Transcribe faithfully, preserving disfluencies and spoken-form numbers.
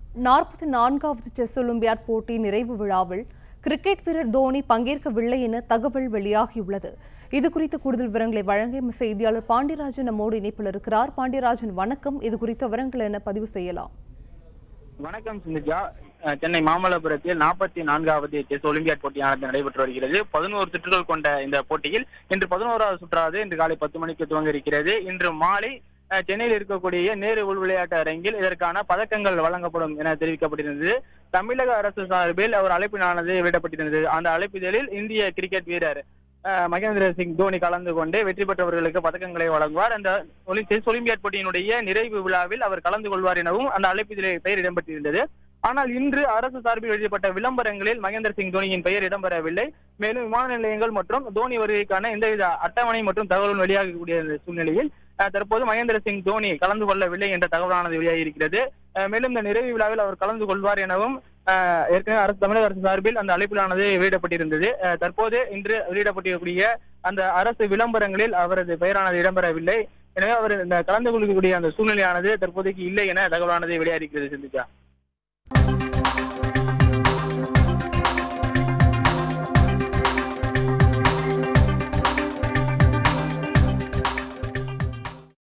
நாற்பத்தி நான்காவது chess olympiad போட்டி நிறைவு விழாவில் கிரிக்கெட் வீரர் தோனி பங்கேற்கவில்லை என தகவல் வெளியாகியுள்ளது. இதுகுறித்த கூடுதல் விவரங்களை வழங்க செய்தியாளர் பாண்டியராஜன் நம்மோடு இணைப்பில் இருக்கிறார். பாண்டியராஜன் வணக்கம். இது குறித்த விவரங்கள் என பதிவு செய்யலாம். வணக்கம் சிந்துஜா. சென்னை மாமல்லபுரத்தில் நாற்பத்தி நான்காவது செஸ் ஒலிம்பியாட் போட்டியானது நடைபெற்று வருகிறது. பதினோரு சுற்றுகள் கொண்ட இந்த போட்டியில் இன்று பதினோராவது சுற்றாவது இன்று காலை பத்து மணிக்கு துவங்க இருக்கிறது. இன்று மாலை சென்னையில் இருக்கக்கூடிய நேரு உள் விளையாட்டு அரங்கில் இதற்கான பதக்கங்கள் வழங்கப்படும் என தெரிவிக்கப்பட்டிருந்தது. தமிழக அரசு சார்பில் ஒரு அழைப்பினானது வெளியிடப்பட்டிருந்தது. அந்த அழைப்பிதழில் இந்திய கிரிக்கெட் வீரர் மகேந்திர சிங் தோனி கலந்து கொண்டு வெற்றி பெற்றவர்களுக்கு பதக்கங்களை வழங்குவார். அந்த செஸ் ஒலிம்பியாட் போட்டியினுடைய நிறைவு விழாவில் அவர் கலந்து கொள்வார் எனவும் அந்த அழைப்பிதழில் பெயர் இடம்பெற்றிருந்தது. ஆனால் இன்று அரசு சார்பில் எழுதப்பட்ட விளம்பரங்களில் மகேந்திர சிங் தோனியின் பெயர் இடம்பெறவில்லை. மேலும் விமான நிலையங்கள் மற்றும் தோனி வருகைக்கான எந்தவித அட்டவணை மற்றும் தகவலும் வெளியாகக்கூடிய சூழ்நிலையில் தற்போது மகேந்திர சிங் தோனி கலந்து கொள்ளவில்லை என்ற தகவலானது வெளியாகி இருக்கிறது. மேலும் இந்த நிறைவு விழாவில் அவர் கலந்து கொள்வார் எனவும் ஏற்கனவே அரசு தமிழக அரசு சார்பில் அந்த அழைப்பிலானது வெளியிடப்பட்டிருந்தது. தற்போது இன்று வெளியிடப்பட்டிருக்கக்கூடிய அந்த அரசு விளம்பரங்களில் அவரது பெயரானது இடம்பெறவில்லை. எனவே அவர் இந்த கலந்து கொள்ளக்கூடிய அந்த சூழ்நிலையானது தற்போதைக்கு இல்லை என தகவலானது வெளியாகிறது. சிந்திச்சா